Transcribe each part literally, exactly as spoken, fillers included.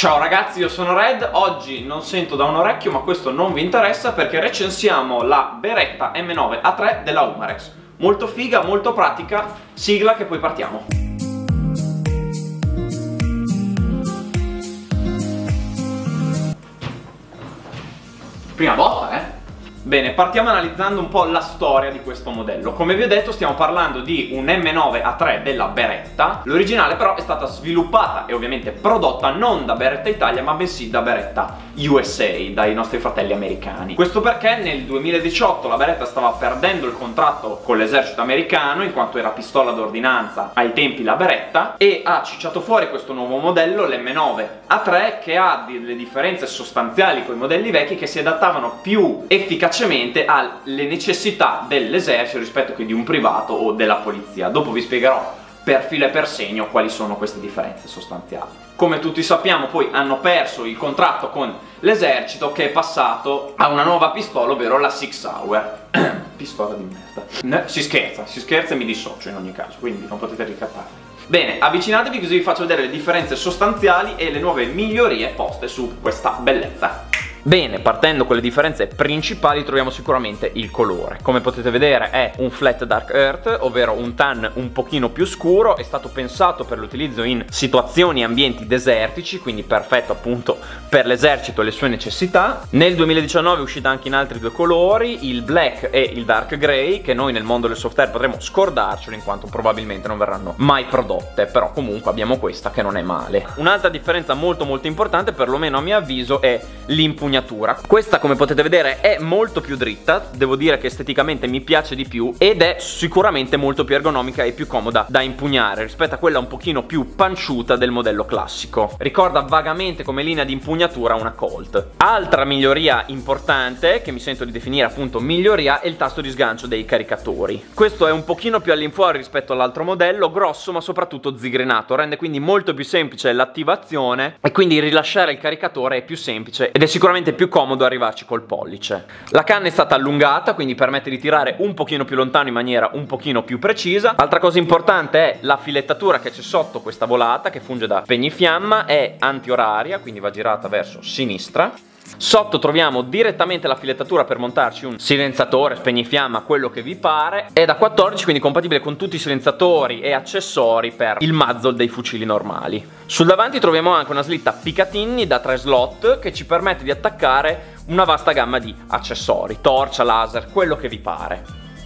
Ciao ragazzi, io sono Red, oggi non sento da un orecchio ma questo non vi interessa perché recensiamo la Beretta M nove A tre della Umarex. Molto figa, molto pratica, sigla che poi partiamo. Prima volta, eh? Bene, partiamo analizzando un po' la storia di questo modello. Come vi ho detto stiamo parlando di un M nove A tre della Beretta. L'originale però è stata sviluppata e ovviamente prodotta non da Beretta Italia ma bensì da Beretta U S A, dai nostri fratelli americani. Questo perché nel duemiladiciotto la Beretta stava perdendo il contratto con l'esercito americano in quanto era pistola d'ordinanza ai tempi la Beretta, e ha cicciato fuori questo nuovo modello, l'M nove A tre, che ha delle differenze sostanziali con i modelli vecchi che si adattavano più efficacemente alle necessità dell'esercito rispetto che di un privato o della polizia. Dopo vi spiegherò per filo e per segno quali sono queste differenze sostanziali. Come tutti sappiamo poi hanno perso il contratto con l'esercito, che è passato a una nuova pistola, ovvero la Six Hour. Pistola di merda. No, si scherza, si scherza e mi dissocio in ogni caso, quindi non potete ricattarmi. Bene, avvicinatevi così vi faccio vedere le differenze sostanziali e le nuove migliorie poste su questa bellezza. Bene, partendo con le differenze principali troviamo sicuramente il colore. Come potete vedere è un flat dark earth, ovvero un tan un pochino più scuro. È stato pensato per l'utilizzo in situazioni e ambienti desertici, quindi perfetto appunto per l'esercito e le sue necessità. Nel duemiladiciannove è uscita anche in altri due colori, il black e il dark grey, che noi nel mondo del software potremo scordarcelo in quanto probabilmente non verranno mai prodotte, però comunque abbiamo questa che non è male. Un'altra differenza molto molto importante, perlomeno a mio avviso, è l'impugnatura. Questa, come potete vedere, è molto più dritta, devo dire che esteticamente mi piace di più ed è sicuramente molto più ergonomica e più comoda da impugnare rispetto a quella un pochino più panciuta del modello classico. Ricorda vagamente come linea di impugnatura una Colt. Altra miglioria importante, che mi sento di definire appunto miglioria, è il tasto di sgancio dei caricatori. Questo è un pochino più all'infuori rispetto all'altro modello, grosso ma soprattutto zigrinato, rende quindi molto più semplice l'attivazione e quindi rilasciare il caricatore è più semplice ed è sicuramente più comodo arrivarci col pollice. La canna è stata allungata, quindi permette di tirare un pochino più lontano in maniera un pochino più precisa. Altra cosa importante è la filettatura che c'è sotto questa volata, che funge da spegnifiamma, è antioraria, quindi va girata verso sinistra. Sotto troviamo direttamente la filettatura per montarci un silenziatore, spegnifiamma, quello che vi pare. È da quattordici, quindi compatibile con tutti i silenziatori e accessori per il muzzle dei fucili normali. Sul davanti troviamo anche una slitta Picatinny da tre slot che ci permette di attaccare una vasta gamma di accessori, torcia, laser, quello che vi pare.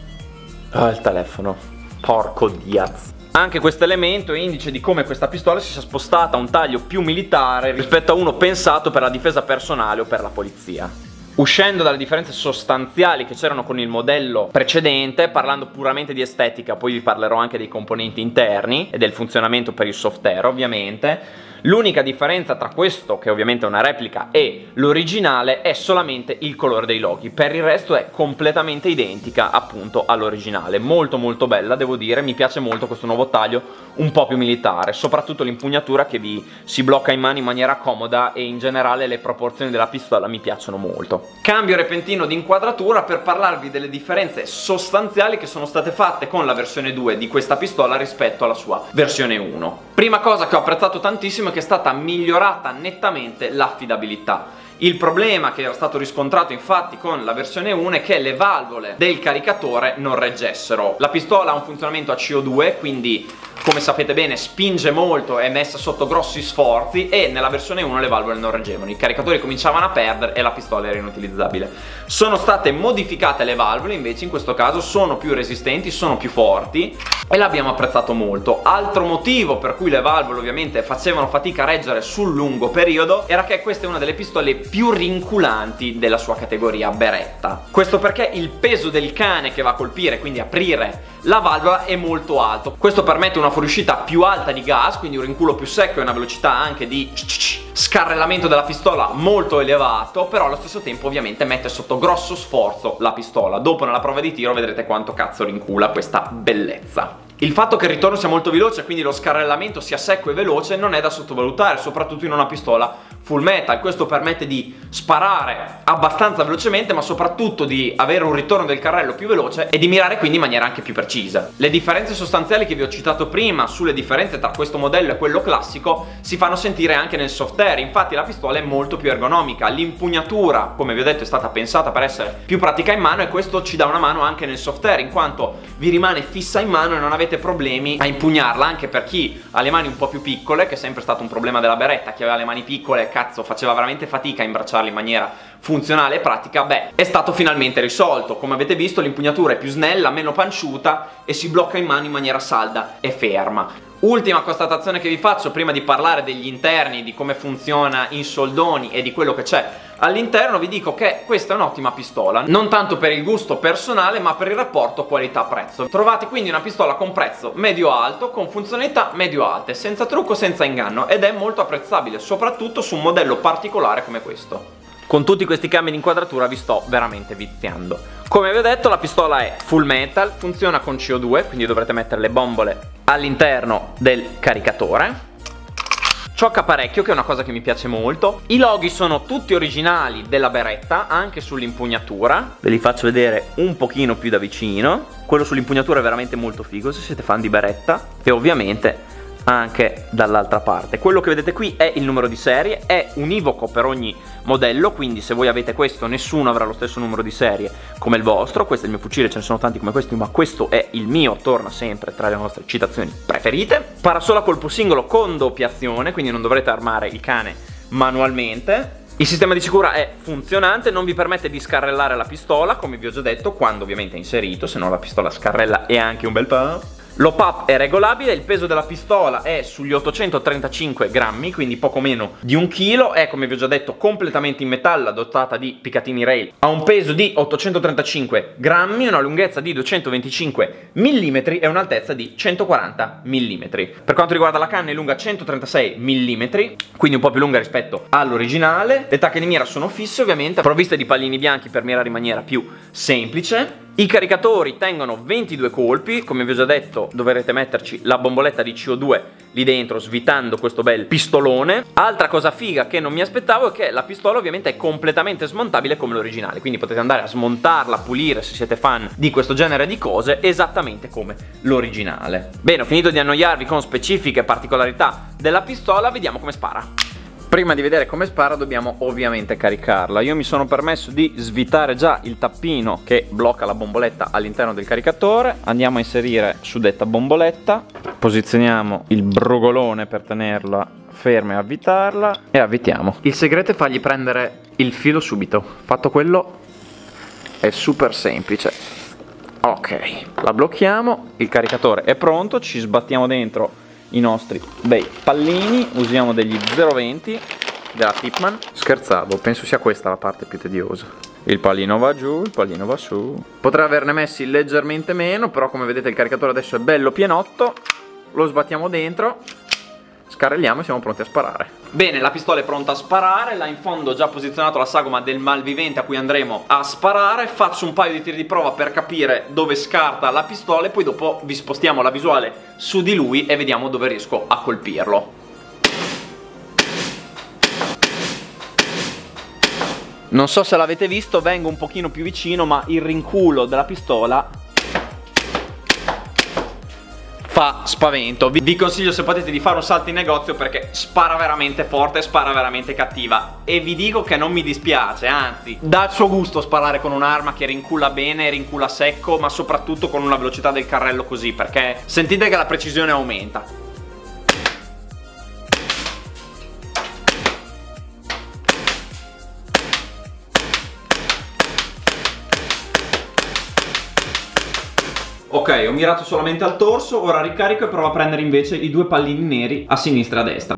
Ah, il telefono, porco diaz. Anche questo elemento è indice di come questa pistola si sia spostata a un taglio più militare rispetto a uno pensato per la difesa personale o per la polizia. Uscendo dalle differenze sostanziali che c'erano con il modello precedente, parlando puramente di estetica, poi vi parlerò anche dei componenti interni e del funzionamento per il software ovviamente. L'unica differenza tra questo, che ovviamente è una replica, e l'originale è solamente il colore dei loghi. Per il resto è completamente identica appunto all'originale. Molto molto bella, devo dire, mi piace molto questo nuovo taglio un po' più militare, soprattutto l'impugnatura che vi si blocca in mano in maniera comoda e in generale le proporzioni della pistola mi piacciono molto. Cambio repentino di inquadratura per parlarvi delle differenze sostanziali che sono state fatte con la versione due di questa pistola rispetto alla sua versione uno. Prima cosa che ho apprezzato tantissimo è che è stata migliorata nettamente l'affidabilità. Il problema che era stato riscontrato infatti con la versione uno è che le valvole del caricatore non reggessero. La pistola ha un funzionamento a C O due, quindi come sapete bene spinge molto, è messa sotto grossi sforzi, e nella versione uno le valvole non reggevano, i caricatori cominciavano a perdere e la pistola era inutilizzabile. Sono state modificate le valvole, invece in questo caso sono più resistenti, sono più forti e l'abbiamo apprezzato molto. Altro motivo per cui le valvole ovviamente facevano fatica a reggere sul lungo periodo era che questa è una delle pistole più rinculanti della sua categoria Beretta. Questo perché il peso del cane che va a colpire, quindi aprire la valvola, è molto alto. Questo permette una fuoriuscita più alta di gas, quindi un rinculo più secco e una velocità anche di scarrellamento della pistola molto elevato, però allo stesso tempo ovviamente mette sotto grosso sforzo la pistola. Dopo nella prova di tiro vedrete quanto cazzo rincula questa bellezza. Il fatto che il ritorno sia molto veloce, quindi lo scarrellamento sia secco e veloce, non è da sottovalutare, soprattutto in una pistola full metal. Questo permette di sparare abbastanza velocemente, ma soprattutto di avere un ritorno del carrello più veloce e di mirare quindi in maniera anche più precisa. Le differenze sostanziali che vi ho citato prima sulle differenze tra questo modello e quello classico si fanno sentire anche nel software. Infatti la pistola è molto più ergonomica, l'impugnatura, come vi ho detto, è stata pensata per essere più pratica in mano, e questo ci dà una mano anche nel software, in quanto vi rimane fissa in mano e non avete problemi a impugnarla. Anche per chi ha le mani un po' più piccole, che è sempre stato un problema della Beretta, chi aveva le mani piccole, cazzo, faceva veramente fatica a imbracciarle in maniera funzionale e pratica, beh, è stato finalmente risolto. Come avete visto, l'impugnatura è più snella, meno panciuta e si blocca in mano in maniera salda e ferma. Ultima constatazione che vi faccio prima di parlare degli interni, di come funziona in soldoni e di quello che c'è all'interno, vi dico che questa è un'ottima pistola, non tanto per il gusto personale ma per il rapporto qualità-prezzo. Trovate quindi una pistola con prezzo medio-alto, con funzionalità medio-alte, senza trucco, senza inganno, ed è molto apprezzabile, soprattutto su un modello particolare come questo. Con tutti questi cambi di inquadratura vi sto veramente viziando. Come vi ho detto, la pistola è full metal, funziona con C O due, quindi dovrete mettere le bombole all'interno del caricatore. Ciocca parecchio, che è una cosa che mi piace molto. I loghi sono tutti originali della Beretta, anche sull'impugnatura. Ve li faccio vedere un pochino più da vicino. Quello sull'impugnatura è veramente molto figo se siete fan di Beretta. E ovviamente anche dall'altra parte. Quello che vedete qui è il numero di serie, è univoco per ogni modello, quindi se voi avete questo nessuno avrà lo stesso numero di serie come il vostro. Questo è il mio fucile, ce ne sono tanti come questi, ma questo è il mio, torna sempre tra le nostre citazioni preferite. Parasola a colpo singolo con doppia azione, quindi non dovrete armare il cane manualmente. Il sistema di sicura è funzionante, non vi permette di scarrellare la pistola, come vi ho già detto, quando ovviamente è inserito, se no la pistola scarrella e anche un bel po'. L'O P A P è regolabile, il peso della pistola è sugli ottocentotrentacinque grammi, quindi poco meno di un chilo, è, come vi ho già detto, completamente in metallo, dotata di Picatinny Rail, ha un peso di ottocentotrentacinque grammi, una lunghezza di duecentoventicinque millimetri e un'altezza di centoquaranta millimetri. Per quanto riguarda la canna, è lunga centotrentasei millimetri, quindi un po' più lunga rispetto all'originale. Le tacche di mira sono fisse, ovviamente, provviste di pallini bianchi per mirare in maniera più semplice. I caricatori tengono ventidue colpi, come vi ho già detto dovrete metterci la bomboletta di C O due lì dentro, svitando questo bel pistolone. Altra cosa figa che non mi aspettavo è che la pistola ovviamente è completamente smontabile come l'originale, quindi potete andare a smontarla, pulire se siete fan di questo genere di cose, esattamente come l'originale. Bene, ho finito di annoiarvi con specifiche particolarità della pistola, vediamo come spara. Prima di vedere come spara dobbiamo ovviamente caricarla. Io mi sono permesso di svitare già il tappino che blocca la bomboletta all'interno del caricatore. Andiamo a inserire suddetta bomboletta, posizioniamo il brugolone per tenerla ferma e avvitarla e avvitiamo. Il segreto è fargli prendere il filo subito. Fatto quello è super semplice. Ok, la blocchiamo, il caricatore è pronto, ci sbattiamo dentro i nostri bei pallini, usiamo degli zero venti della Tipman. Scherzavo, penso sia questa la parte più tediosa. Il pallino va giù, il pallino va su. Potrei averne messi leggermente meno, però come vedete il caricatore adesso è bello pienotto. Lo sbattiamo dentro, scarrelliamo e siamo pronti a sparare. Bene, la pistola è pronta a sparare, là in fondo ho già posizionato la sagoma del malvivente a cui andremo a sparare. Faccio un paio di tiri di prova per capire dove scarta la pistola e poi dopo vi spostiamo la visuale su di lui e vediamo dove riesco a colpirlo. Non so se l'avete visto, vengo un pochino più vicino, ma il rinculo della pistola fa spavento. Vi consiglio, se potete, di fare un salto in negozio perché spara veramente forte, spara veramente cattiva. E vi dico che non mi dispiace, anzi, dà il suo gusto sparare con un'arma che rincula bene, rincula secco, ma soprattutto con una velocità del carrello così, perché sentite che la precisione aumenta. Ok, ho mirato solamente al torso, ora ricarico e provo a prendere invece i due pallini neri a sinistra e a destra.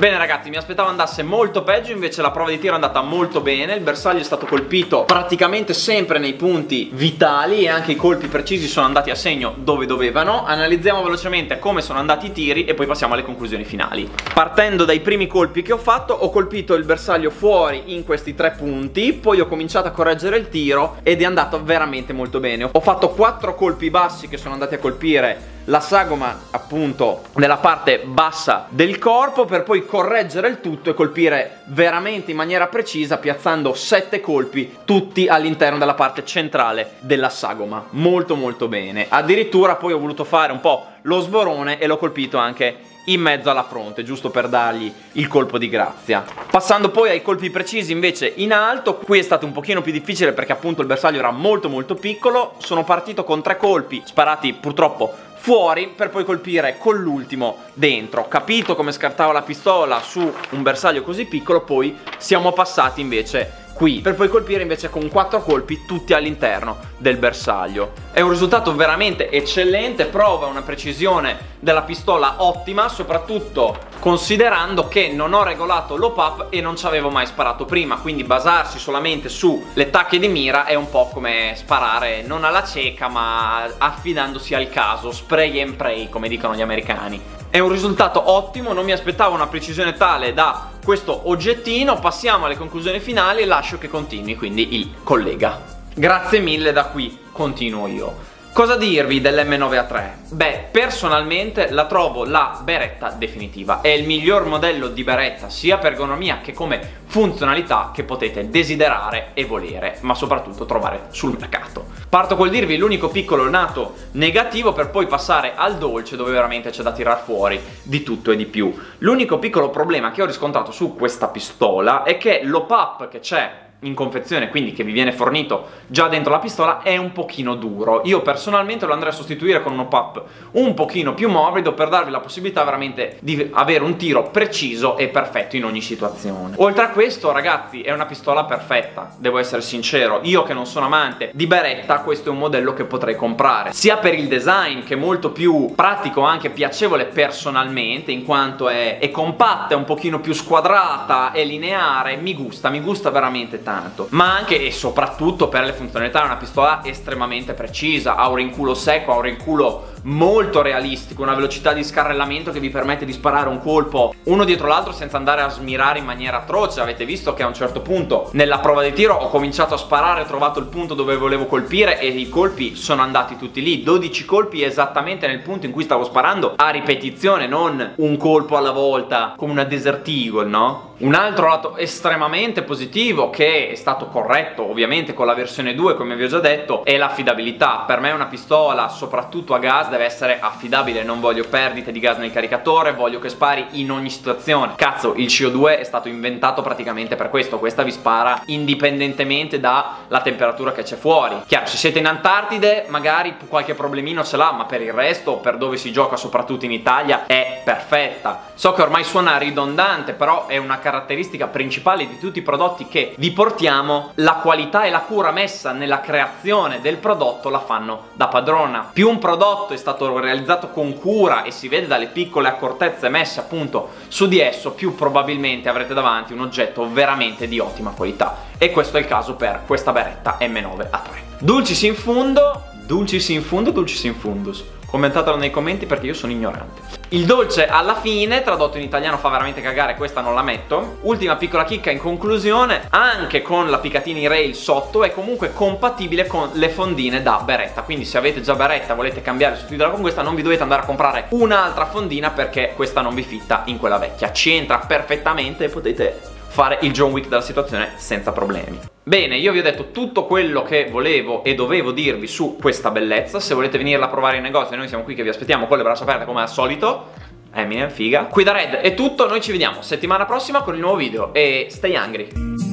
Bene ragazzi, mi aspettavo andasse molto peggio, invece la prova di tiro è andata molto bene. Il bersaglio è stato colpito praticamente sempre nei punti vitali e anche i colpi precisi sono andati a segno dove dovevano. Analizziamo velocemente come sono andati i tiri e poi passiamo alle conclusioni finali. Partendo dai primi colpi che ho fatto, ho colpito il bersaglio fuori in questi tre punti, poi ho cominciato a correggere il tiro ed è andato veramente molto bene. Ho fatto quattro colpi bassi che sono andati a colpire la sagoma appunto nella parte bassa del corpo, per poi correggere il tutto e colpire veramente in maniera precisa, piazzando sette colpi tutti all'interno della parte centrale della sagoma. Molto molto bene. Addirittura poi ho voluto fare un po' lo sborone e l'ho colpito anche in mezzo alla fronte, giusto per dargli il colpo di grazia. Passando poi ai colpi precisi invece in alto, qui è stato un pochino più difficile perché appunto il bersaglio era molto molto piccolo. Sono partito con tre colpi sparati purtroppo fuori per poi colpire con l'ultimo dentro. Ho capito come scartava la pistola su un bersaglio così piccolo, poi siamo passati invece qui per poi colpire invece con quattro colpi tutti all'interno del bersaglio. È un risultato veramente eccellente, prova una precisione della pistola ottima, soprattutto considerando che non ho regolato l'op-up e non ci avevo mai sparato prima, quindi basarsi solamente sulle tacche di mira è un po' come sparare non alla cieca ma affidandosi al caso, spray and pray come dicono gli americani. È un risultato ottimo, non mi aspettavo una precisione tale da questo oggettino. Passiamo alle conclusioni finali e lascio che continui quindi il collega. Grazie mille, da qui continuo io. Cosa dirvi dell'M nove A tre? Beh, personalmente la trovo la beretta definitiva. È il miglior modello di beretta sia per ergonomia che come funzionalità che potete desiderare e volere, ma soprattutto trovare sul mercato. Parto col dirvi l'unico piccolo nato negativo per poi passare al dolce, dove veramente c'è da tirar fuori di tutto e di più. L'unico piccolo problema che ho riscontrato su questa pistola è che l'op-up che c'è in confezione, quindi che vi viene fornito già dentro la pistola, è un pochino duro. Io personalmente lo andrei a sostituire con un op-up un pochino più morbido per darvi la possibilità veramente di avere un tiro preciso e perfetto in ogni situazione. Oltre a questo ragazzi è una pistola perfetta, devo essere sincero. Io che non sono amante di beretta, questo è un modello che potrei comprare, sia per il design che è molto più pratico, anche piacevole personalmente, in quanto è, è compatta, è un pochino più squadrata, è lineare, mi gusta, mi gusta veramente tanto. Tanto. Ma anche e soprattutto per le funzionalità è una pistola estremamente precisa, ha un rinculo secco, ha un rinculo molto realistico, una velocità di scarrellamento che vi permette di sparare un colpo uno dietro l'altro senza andare a smirare in maniera atroce. Avete visto che a un certo punto nella prova di tiro ho cominciato a sparare, ho trovato il punto dove volevo colpire e i colpi sono andati tutti lì, dodici colpi esattamente nel punto in cui stavo sparando, a ripetizione, non un colpo alla volta come una Desert Eagle, no? Un altro lato estremamente positivo, che è stato corretto ovviamente con la versione due come vi ho già detto, è l'affidabilità. Per me una pistola soprattutto a gas deve essere affidabile, non voglio perdite di gas nel caricatore, voglio che spari in ogni situazione. Cazzo, il C O due è stato inventato praticamente per questo, questa vi spara indipendentemente dalla temperatura che c'è fuori. Chiaro, se siete in Antartide magari qualche problemino ce l'ha, ma per il resto, per dove si gioca soprattutto in Italia, è perfetta. So che ormai suona ridondante, però è una caratteristica principale di tutti i prodotti che vi portiamo. La qualità e la cura messa nella creazione del prodotto la fanno da padrona. Più un prodotto è stato realizzato con cura e si vede dalle piccole accortezze messe appunto su di esso, più probabilmente avrete davanti un oggetto veramente di ottima qualità, e questo è il caso per questa beretta M nove A tre. Dulcis in fundo, dulcis in fundo, dulcis in fundus. Commentatelo nei commenti perché io sono ignorante. Il dolce alla fine, tradotto in italiano fa veramente cagare, questa non la metto. Ultima piccola chicca in conclusione: anche con la Picatinny Rail sotto è comunque compatibile con le fondine da beretta, quindi se avete già beretta, volete cambiare e sostituirla con questa, non vi dovete andare a comprare un'altra fondina perché questa non vi fitta in quella vecchia, ci entra perfettamente e potete fare il John Wick della situazione senza problemi. Bene, io vi ho detto tutto quello che volevo e dovevo dirvi su questa bellezza. Se volete venirla a provare in negozio, noi siamo qui che vi aspettiamo con le braccia aperte come al solito. Eminem, figa. Qui da Red è tutto, noi ci vediamo settimana prossima con il nuovo video e stay hungry.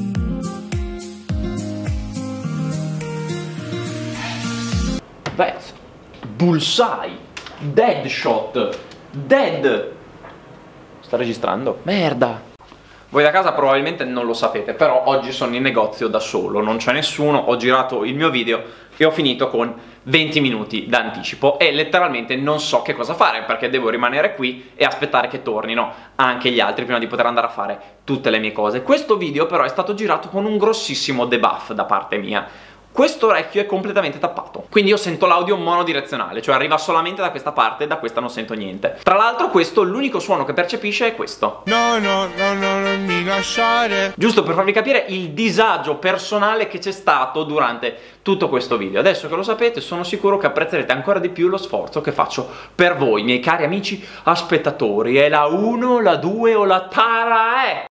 Vez, Bullseye, Deadshot, Dead. Sta registrando? Merda. Voi da casa probabilmente non lo sapete, però oggi sono in negozio da solo, non c'è nessuno, ho girato il mio video e ho finito con venti minuti d'anticipo e letteralmente non so che cosa fare, perché devo rimanere qui e aspettare che tornino anche gli altri prima di poter andare a fare tutte le mie cose. Questo video però è stato girato con un grossissimo debuff da parte mia. Questo orecchio è completamente tappato, quindi io sento l'audio monodirezionale, cioè arriva solamente da questa parte e da questa non sento niente. Tra l'altro questo, l'unico suono che percepisce è questo. No, no, no, no, non mi lasciare. Giusto per farvi capire il disagio personale che c'è stato durante tutto questo video. Adesso che lo sapete, sono sicuro che apprezzerete ancora di più lo sforzo che faccio per voi, miei cari amici aspettatori. È la uno, la due o la tara è?